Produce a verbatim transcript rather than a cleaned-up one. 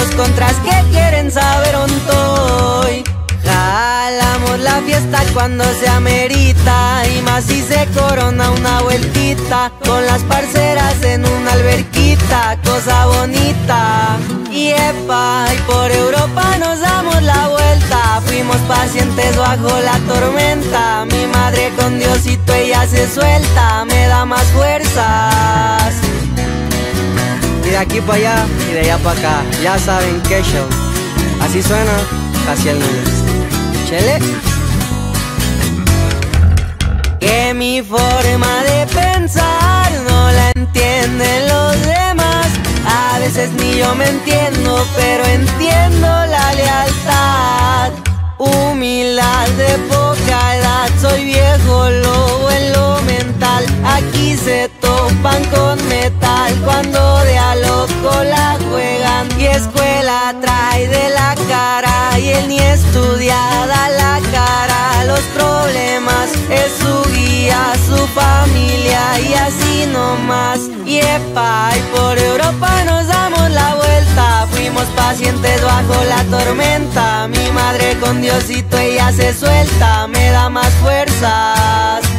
los contras que quieren saber ontoy. Jalamos la fiesta cuando se amerita, y más si se corona una vueltita con las parceras en una alberquita, cosa bonita. Y epa, y por Europa nos damos la vuelta, fuimos pacientes bajo la tormenta. Mi madre con Diosito ella se suelta, me da más fuerzas. Y de aquí para allá y de allá para acá, ya saben qué show. Así suena Jaciel Núñez. Chele. Que mi forma de pensar no la entienden los demás. A veces ni yo me entiendo, pero entiendo la lealtad. Humildad de poca edad, soy viejo lobo en lo mental. Aquí se topan con metal cuando de a loco la juegan. Y escuela trae de la cara, y él ni estudiada la cara. Los problemas es su guía, su familia, y así nomás. Y epa, y por Europa nos damos la vuelta, fuimos pacientes bajo la tormenta. Mi madre con Diosito ella se suelta, me da más fuerzas.